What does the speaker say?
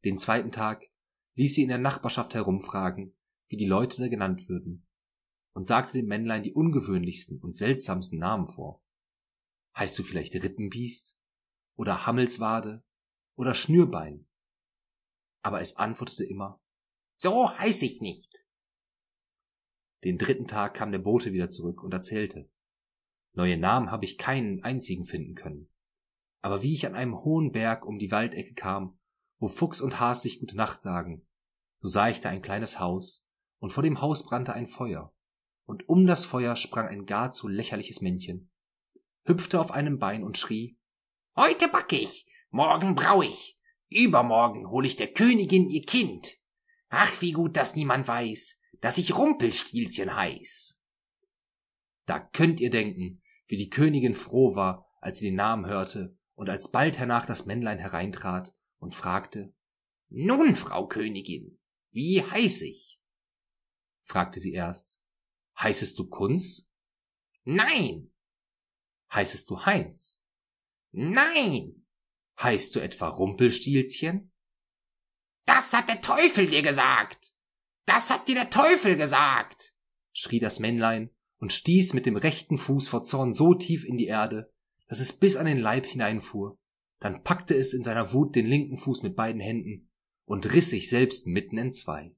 Den 2. Tag ließ sie in der Nachbarschaft herumfragen, wie die Leute da genannt würden, und sagte dem Männlein die ungewöhnlichsten und seltsamsten Namen vor. Heißt du vielleicht Rippenbiest oder Hammelswade oder Schnürbein? Aber es antwortete immer, so heiß ich nicht. Den 3. Tag kam der Bote wieder zurück und erzählte, neue Namen habe ich keinen einzigen finden können. Aber wie ich an einem hohen Berg um die Waldecke kam, wo Fuchs und Has sich gute Nacht sagen, so sah ich da ein kleines Haus, und vor dem Haus brannte ein Feuer, und um das Feuer sprang ein gar zu lächerliches Männchen, hüpfte auf einem Bein und schrie, heute back ich, morgen brau ich, übermorgen hol ich der Königin ihr Kind. Ach, wie gut, dass niemand weiß, dass ich Rumpelstilzchen heiß. Da könnt ihr denken, wie die Königin froh war, als sie den Namen hörte und als bald hernach das Männlein hereintrat und fragte, nun, Frau Königin, wie heiß ich? Fragte sie erst, heißest du Kunz? Nein. Heißest du Heinz? Nein. Heißt du etwa Rumpelstilzchen? Das hat der Teufel dir gesagt. Das hat dir der Teufel gesagt, schrie das Männlein und stieß mit dem rechten Fuß vor Zorn so tief in die Erde, dass es bis an den Leib hineinfuhr. Dann packte es in seiner Wut den linken Fuß mit beiden Händen und riss sich selbst mitten entzwei.